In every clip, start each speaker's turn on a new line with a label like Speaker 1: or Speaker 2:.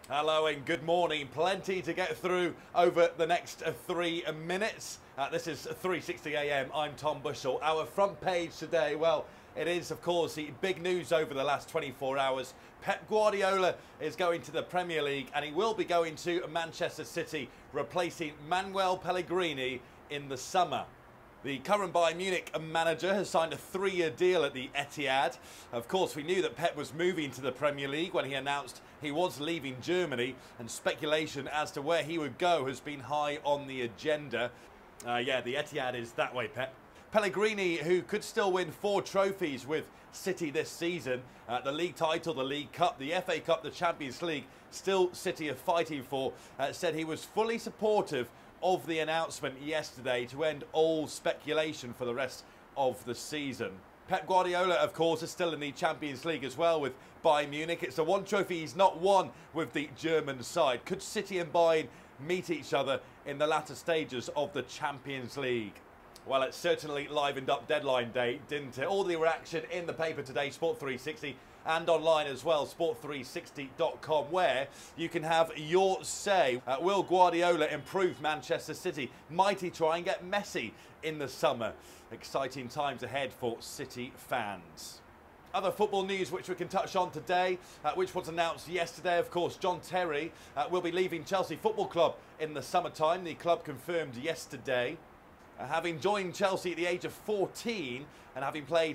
Speaker 1: Hello and good morning. Plenty to get through over the next 3 minutes. This is 3:60 AM. I'm Tom Bushell. Our front page today, well, it is, of course, the big news over the last 24 hours. Pep Guardiola is going to the Premier League and he will be going to Manchester City, replacing Manuel Pellegrini in the summer. The current Bayern Munich manager has signed a 3-year deal at the Etihad. Of course, we knew that Pep was moving to the Premier League when he announced he was leaving Germany, and speculation as to where he would go has been high on the agenda. Yeah, the Etihad is that way, Pep. Pellegrini, who could still win 4 trophies with City this season, the league title, the League Cup, the FA Cup, the Champions League, still City are fighting for, said he was fully supportive of the announcement yesterday to end all speculation for the rest of the season. Pep Guardiola, of course, is still in the Champions League as well with Bayern Munich. It's the one trophy he's not won with the German side. Could City and Bayern meet each other in the latter stages of the Champions League? Well, it certainly livened up deadline day, didn't it? All the reaction in the paper today, Sport 360, and online as well, sport360.com, where you can have your say. Will Guardiola improve Manchester City? Might he try and get Messi in the summer? Exciting times ahead for City fans. Other football news which we can touch on today, which was announced yesterday, of course, John Terry will be leaving Chelsea Football Club in the summertime. The club confirmed yesterday. Having joined Chelsea at the age of 14 and having played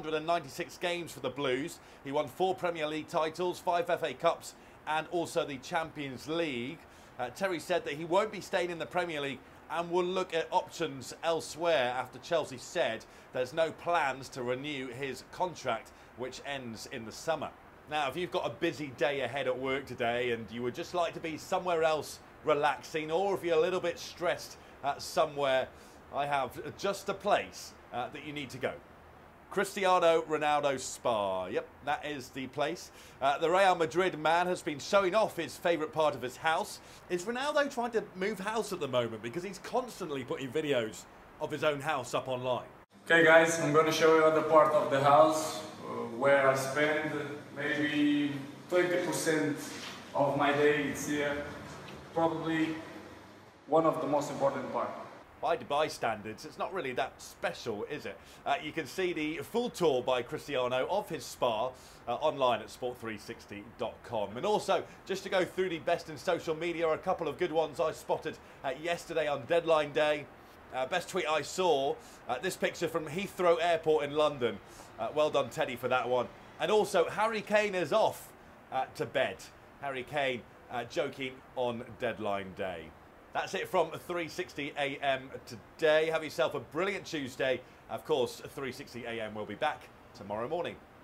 Speaker 1: 696 games for the Blues, he won 4 Premier League titles, 5 FA Cups and also the Champions League. Terry said that he won't be staying in the Premier League and will look at options elsewhere after Chelsea said there's no plans to renew his contract, which ends in the summer. Now, if you've got a busy day ahead at work today and you would just like to be somewhere else relaxing, or if you're a little bit stressed somewhere, I have just a place that you need to go. Cristiano Ronaldo Spa. Yep, that is the place. The Real Madrid man has been showing off his favourite part of his house. Is Ronaldo trying to move house at the moment? Because he's constantly putting videos of his own house up online.
Speaker 2: Okay guys, I'm going to show you other part of the house where I spend maybe 20% of my day. It's here. Probably one of the most important parts.
Speaker 1: By Dubai standards, it's not really that special, is it? You can see the full tour by Cristiano of his spa online at sport360.com. And also, just to go through the best in social media, a couple of good ones I spotted yesterday on deadline day. Best tweet I saw, this picture from Heathrow Airport in London. Well done, Teddy, for that one. And also, Harry Kane is off to bed. Harry Kane joking on deadline day. That's it from 3:60 AM today. Have yourself a brilliant Tuesday. Of course, 3:60 AM will be back tomorrow morning.